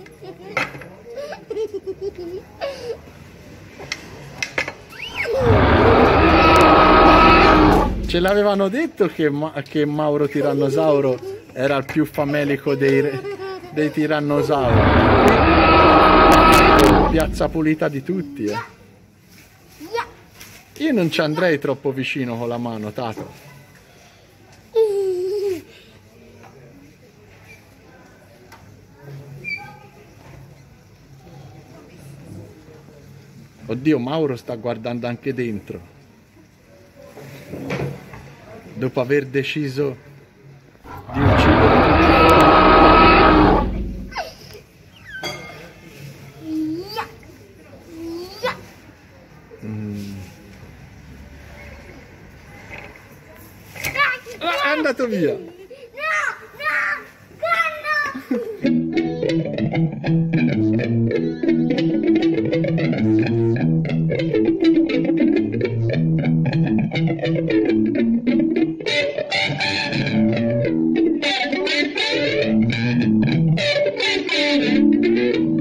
Ce l'avevano detto che Mauro Tirannosauro era il più famelico dei tirannosauri. Piazza pulita di tutti, eh. Io non ci andrei troppo vicino con la mano, Tato. Oddio, Mauro sta guardando anche dentro. Dopo aver deciso di uccidere è andato via. No.